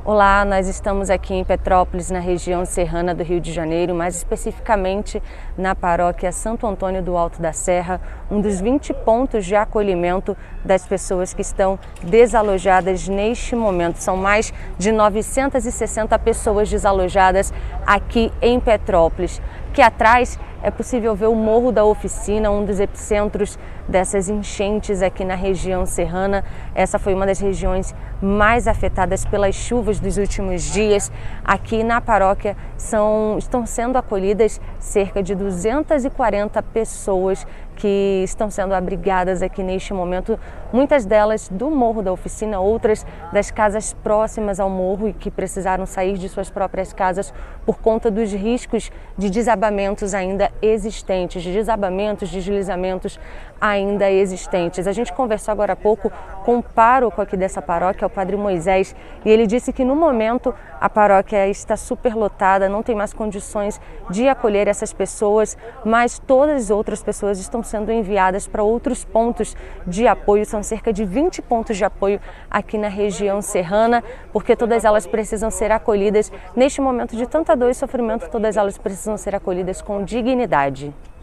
Olá, nós estamos aqui em Petrópolis, na região serrana do Rio de Janeiro, mais especificamente na paróquia Santo Antônio do Alto da Serra, um dos 20 pontos de acolhimento das pessoas que estão desalojadas neste momento. São mais de 960 pessoas desalojadas aqui em Petrópolis. Aqui atrás é possível ver o Morro da Oficina, um dos epicentros dessas enchentes aqui na região serrana. Essa foi uma das regiões mais afetadas pelas chuvas dos últimos dias. Aqui na paróquia estão sendo acolhidas cerca de 240 pessoas que estão sendo abrigadas aqui neste momento, muitas delas do Morro da Oficina, outras das casas próximas ao morro e que precisaram sair de suas próprias casas por conta dos riscos de desabamentos ainda existentes, de desabamentos, deslizamentos ainda existentes. A gente conversou agora há pouco com o pároco aqui dessa paróquia, o Padre Moisés, e ele disse que no momento a paróquia está superlotada, não tem mais condições de acolher essas pessoas, mas todas as outras pessoas estão sendo enviadas para outros pontos de apoio. São cerca de 20 pontos de apoio aqui na região serrana, porque todas elas precisam ser acolhidas neste momento de tanta dor e sofrimento, todas elas precisam ser acolhidas com dignidade.